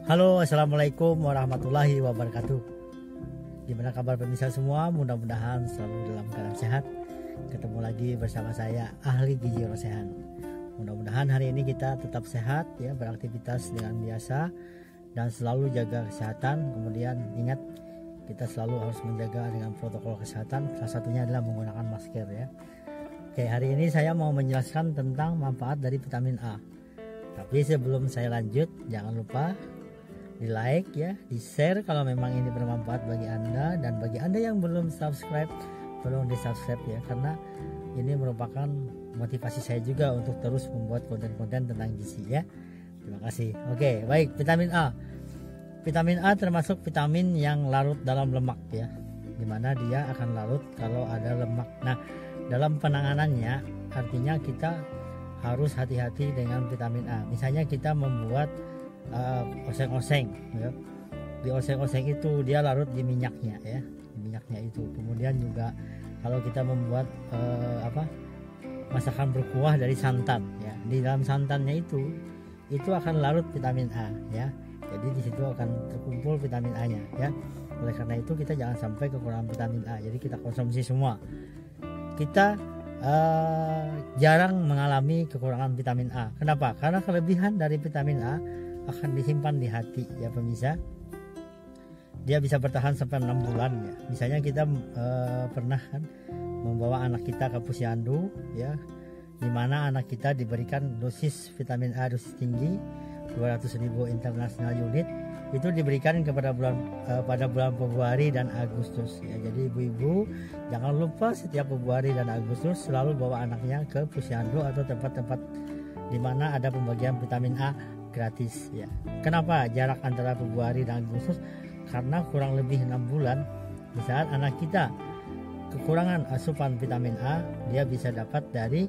Halo, assalamualaikum warahmatullahi wabarakatuh. Gimana kabar pemirsa semua? Mudah-mudahan selalu dalam keadaan sehat. Ketemu lagi bersama saya, Ahli Gizi Rosehan. Mudah-mudahan hari ini kita tetap sehat ya, beraktivitas dengan biasa dan selalu jaga kesehatan. Kemudian ingat, kita selalu harus menjaga dengan protokol kesehatan. Salah satunya adalah menggunakan masker ya. Oke, hari ini saya mau menjelaskan tentang manfaat dari vitamin A. Tapi sebelum saya lanjut, jangan lupa di like ya, di share kalau memang ini bermanfaat bagi Anda, dan bagi Anda yang belum subscribe tolong di subscribe ya, karena ini merupakan motivasi saya juga untuk terus membuat konten-konten tentang gizi ya. Terima kasih. Oke, baik, vitamin A. Vitamin A termasuk vitamin yang larut dalam lemak ya, dimana dia akan larut kalau ada lemak. Nah, dalam penanganannya artinya kita harus hati-hati dengan vitamin A. Misalnya kita membuat oseng-oseng ya. Di oseng-oseng itu dia larut di minyaknya ya, di minyaknya itu. Kemudian juga kalau kita membuat masakan berkuah dari santan ya, di dalam santannya itu akan larut vitamin A ya. Jadi di situ akan terkumpul vitamin A-nya ya. Oleh karena itu kita jangan sampai kekurangan vitamin A. Jadi kita konsumsi semua. Kita jarang mengalami kekurangan vitamin A. Kenapa? Karena kelebihan dari vitamin A akan disimpan di hati ya pemirsa. Dia bisa bertahan sampai 6 bulan ya. Misalnya kita pernah kan membawa anak kita ke posyandu ya, dimana anak kita diberikan dosis vitamin A dosis tinggi 200.000 international unit, itu diberikan pada bulan Februari dan Agustus ya. Jadi ibu-ibu jangan lupa setiap Februari dan Agustus selalu bawa anaknya ke posyandu atau tempat-tempat di mana ada pembagian vitamin A gratis ya. Kenapa jarak antara Februari dan Agustus? Karena kurang lebih 6 bulan di saat anak kita kekurangan asupan vitamin A, dia bisa dapat dari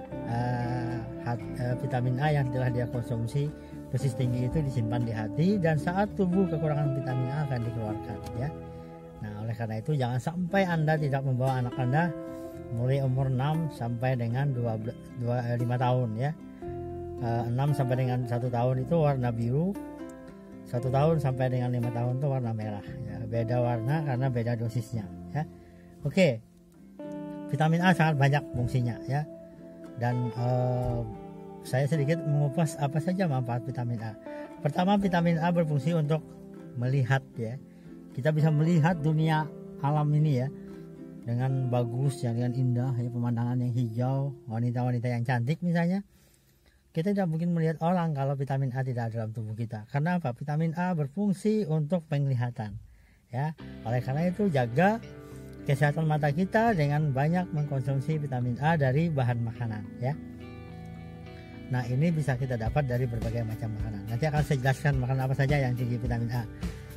vitamin A yang telah dia konsumsi dosis tinggi itu disimpan di hati, dan saat tubuh kekurangan vitamin A akan dikeluarkan ya. Nah, oleh karena itu jangan sampai Anda tidak membawa anak Anda mulai umur 6 sampai dengan 5 tahun ya. 6 sampai dengan 1 tahun itu warna biru, 1 tahun sampai dengan 5 tahun itu warna merah ya. Beda warna karena beda dosisnya ya. Oke, vitamin A sangat banyak fungsinya ya, dan saya sedikit mengupas apa saja manfaat vitamin A. Pertama, vitamin A berfungsi untuk melihat ya. Kita bisa melihat dunia alam ini ya dengan bagus ya, dengan indah ya, pemandangan yang hijau, wanita-wanita yang cantik misalnya. Kita tidak mungkin melihat orang kalau vitamin A tidak ada dalam tubuh kita. Karena apa? Vitamin A berfungsi untuk penglihatan ya. Oleh karena itu jaga kesehatan mata kita dengan banyak mengkonsumsi vitamin A dari bahan makanan ya. Nah, ini bisa kita dapat dari berbagai macam makanan. Nanti akan saya jelaskan makanan apa saja yang tinggi vitamin A.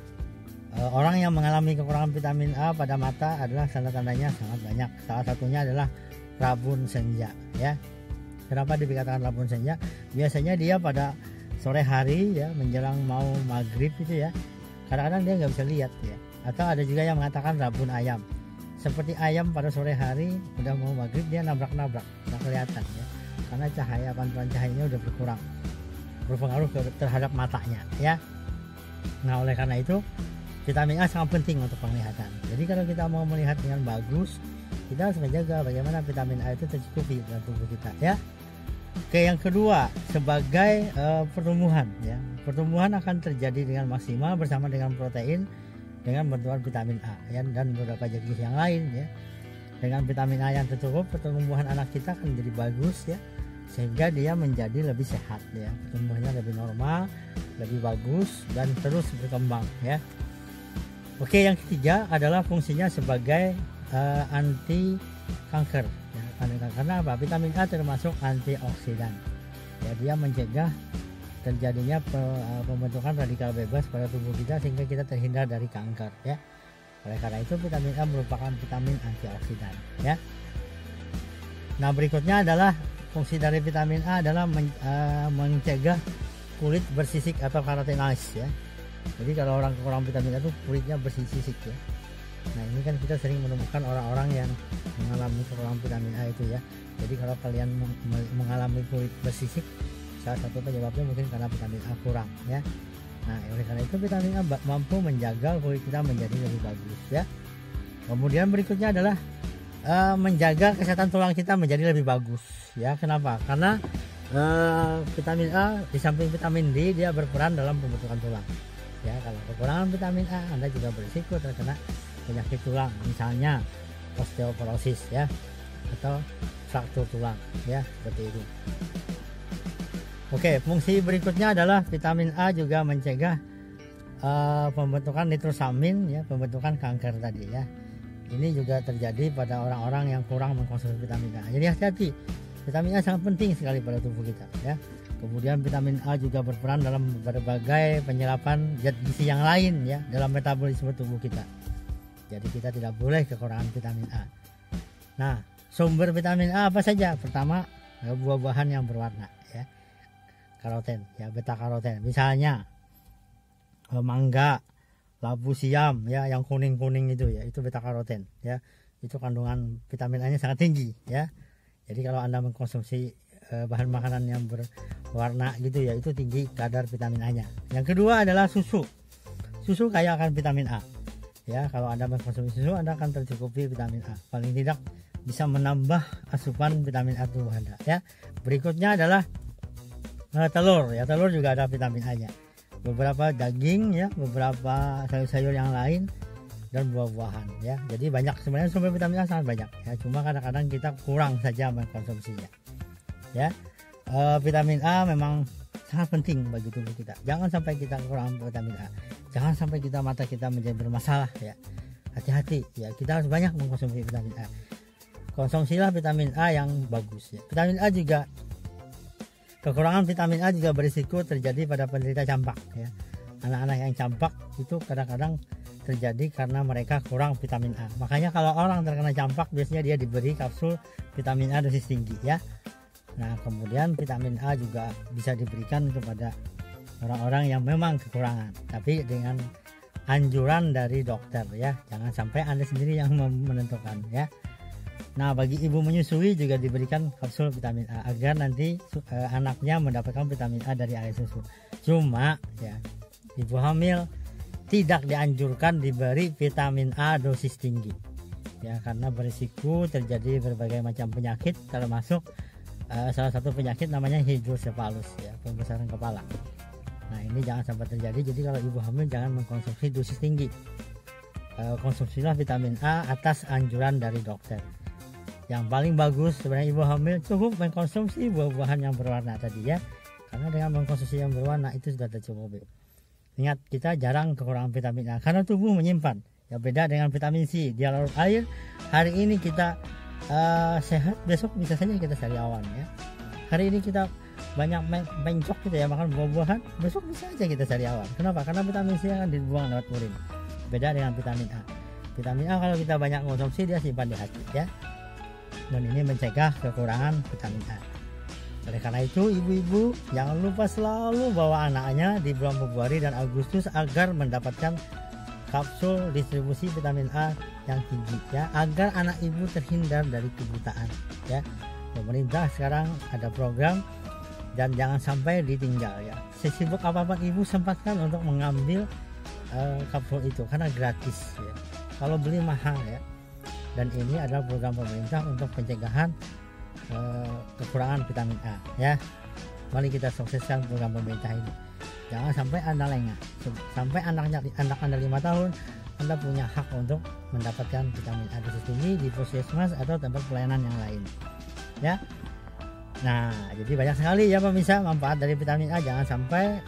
Orang yang mengalami kekurangan vitamin A pada mata adalah tanda-tandanya sangat banyak. Salah satunya adalah rabun senja ya. Kenapa dikatakan rabun senja? Biasanya dia pada sore hari ya, menjelang mau maghrib itu ya, kadang-kadang dia nggak bisa lihat ya. Atau ada juga yang mengatakan rabun ayam. Seperti ayam pada sore hari udah mau maghrib dia nabrak-nabrak, nggak kelihatan ya. Karena cahaya, pantulan cahayanya udah berkurang, berpengaruh terhadap matanya ya. Nah, oleh karena itu vitamin A sangat penting untuk penglihatan. Jadi kalau kita mau melihat dengan bagus, kita harus menjaga bagaimana vitamin A itu tercukupi dalam tubuh kita ya. Oke, yang kedua, sebagai pertumbuhan ya. Pertumbuhan akan terjadi dengan maksimal bersama dengan protein, dengan bantuan vitamin A ya, dan beberapa zat gizi yang lain ya. Dengan vitamin A yang tercukup, pertumbuhan anak kita akan menjadi bagus ya, sehingga dia menjadi lebih sehat ya. Pertumbuhannya lebih normal, lebih bagus, dan terus berkembang ya. Oke, yang ketiga adalah fungsinya sebagai anti kanker ya. Karena apa? Vitamin A termasuk antioksidan ya, dia mencegah terjadinya pembentukan radikal bebas pada tubuh kita sehingga kita terhindar dari kanker ya. Oleh karena itu vitamin A merupakan vitamin antioksidan ya. Nah, berikutnya adalah fungsi dari vitamin A adalah mencegah kulit bersisik atau keratinosis ya. Jadi kalau orang kurang vitamin A itu kulitnya bersisik ya. Nah, ini kan kita sering menemukan orang-orang yang mengalami kekurangan vitamin A itu ya. Jadi kalau kalian mengalami kulit bersisik, salah satu penyebabnya mungkin karena vitamin A kurang ya. Nah, oleh karena itu vitamin A mampu menjaga kulit kita menjadi lebih bagus ya. Kemudian berikutnya adalah menjaga kesehatan tulang kita menjadi lebih bagus ya. Kenapa? Karena vitamin A di samping vitamin D dia berperan dalam pembentukan tulang ya. Kalau kekurangan vitamin A, Anda juga berisiko terkena penyakit tulang, misalnya osteoporosis ya, atau fraktur tulang ya, seperti itu. Oke, fungsi berikutnya adalah vitamin A juga mencegah pembentukan nitrosamin ya, pembentukan kanker tadi ya. Ini juga terjadi pada orang-orang yang kurang mengkonsumsi vitamin A. Jadi hati-hati, vitamin A sangat penting sekali pada tubuh kita ya. Kemudian vitamin A juga berperan dalam berbagai penyerapan zat gizi yang lain ya, dalam metabolisme tubuh kita. Jadi kita tidak boleh kekurangan vitamin A. Nah, sumber vitamin A apa saja? Pertama, buah-buahan yang berwarna ya, karoten ya, beta karoten. Misalnya mangga, labu siam ya, yang kuning-kuning itu ya, itu beta karoten ya. Itu kandungan vitamin A nya sangat tinggi ya. Jadi kalau Anda mengkonsumsi bahan makanan yang berwarna gitu ya, itu tinggi kadar vitamin A nya. Yang kedua adalah susu. Susu kaya akan vitamin A ya. Kalau Anda mengkonsumsi susu, Anda akan tercukupi vitamin A, paling tidak bisa menambah asupan vitamin A tubuh Anda ya. Berikutnya adalah telur ya. Telur juga ada vitamin A nya. Beberapa daging ya, beberapa sayur-sayur yang lain, dan buah-buahan ya. Jadi banyak, sebenarnya sumber vitamin A sangat banyak ya, cuma kadang-kadang kita kurang saja mengkonsumsinya ya. Vitamin A memang sangat penting bagi tubuh kita. Jangan sampai kita kekurangan vitamin A, jangan sampai mata kita menjadi bermasalah ya. Hati-hati ya, kita harus banyak mengkonsumsi vitamin A. Konsumsilah vitamin A yang bagus ya. Vitamin A juga, kekurangan vitamin A juga berisiko terjadi pada penderita campak ya. Anak-anak yang campak itu kadang-kadang terjadi karena mereka kurang vitamin A. Makanya kalau orang terkena campak, biasanya dia diberi kapsul vitamin A dosis tinggi ya. Nah, kemudian vitamin A juga bisa diberikan kepada orang-orang yang memang kekurangan, tapi dengan anjuran dari dokter ya. Jangan sampai Anda sendiri yang menentukan ya. Nah, bagi ibu menyusui juga diberikan kapsul vitamin A agar nanti anaknya mendapatkan vitamin A dari air susu. Cuma ya, ibu hamil tidak dianjurkan diberi vitamin A dosis tinggi ya, karena berisiko terjadi berbagai macam penyakit, termasuk salah satu penyakit namanya hidrosefalus ya, pembesaran kepala. Nah, ini jangan sampai terjadi. Jadi kalau ibu hamil jangan mengkonsumsi dosis tinggi. Konsumsilah vitamin A atas anjuran dari dokter. Yang paling bagus sebenarnya ibu hamil cukup mengkonsumsi buah-buahan yang berwarna tadi ya, karena dengan mengkonsumsi yang berwarna itu sudah tercukupi. Ingat, kita jarang kekurangan vitamin A karena tubuh menyimpan ya. Beda dengan vitamin C, dia larut air. Hari ini kita sehat, besok bisa saja kita sariawan ya. Hari ini kita banyak mencok gitu ya, makan buah-buahan, besok bisa aja kita sariawan. Kenapa? Karena vitamin C akan dibuang lewat urin. Beda dengan vitamin A. Vitamin A kalau kita banyak konsumsi, dia simpan di hati ya, dan ini mencegah kekurangan vitamin A. Oleh karena itu, ibu-ibu jangan lupa selalu bawa anaknya di bulan Februari dan Agustus agar mendapatkan kapsul distribusi vitamin A yang tinggi ya, agar anak ibu terhindar dari kebutaan ya. Pemerintah sekarang ada program dan jangan sampai ditinggal ya. Sesibuk apapun ibu, sempatkan untuk mengambil kapsul itu karena gratis ya. Kalau beli mahal ya. Dan ini adalah program pemerintah untuk pencegahan kekurangan vitamin A ya. Mari kita sukseskan program pemerintah ini. Jangan sampai Anda lengah. Sampai anak Anda 5 tahun, Anda punya hak untuk mendapatkan vitamin A dosis tinggi di puskesmas atau tempat pelayanan yang lain ya. Nah, jadi banyak sekali ya pemirsa manfaat dari vitamin A. Jangan sampai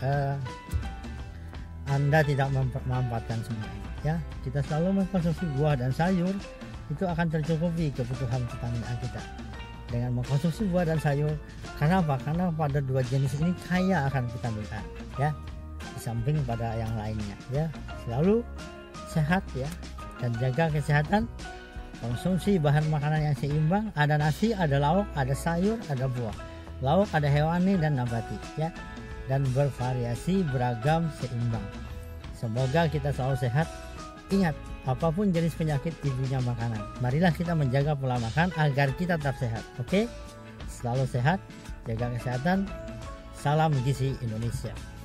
Anda tidak memanfaatkan semuanya ya. Kita selalu mengkonsumsi buah dan sayur, itu akan tercukupi kebutuhan vitamin A kita dengan mengkonsumsi buah dan sayur. Karena apa? Karena pada dua jenis ini kaya akan vitamin A ya, di samping pada yang lainnya ya. Selalu sehat ya, dan jaga kesehatan. Konsumsi bahan makanan yang seimbang, ada nasi, ada lauk, ada sayur, ada buah. Lauk ada hewani dan nabati ya, dan bervariasi, beragam, seimbang. Semoga kita selalu sehat. Ingat, apapun jenis penyakit ibunya makanan. Marilah kita menjaga pola makan agar kita tetap sehat. Oke? Selalu sehat, jaga kesehatan. Salam gizi Indonesia.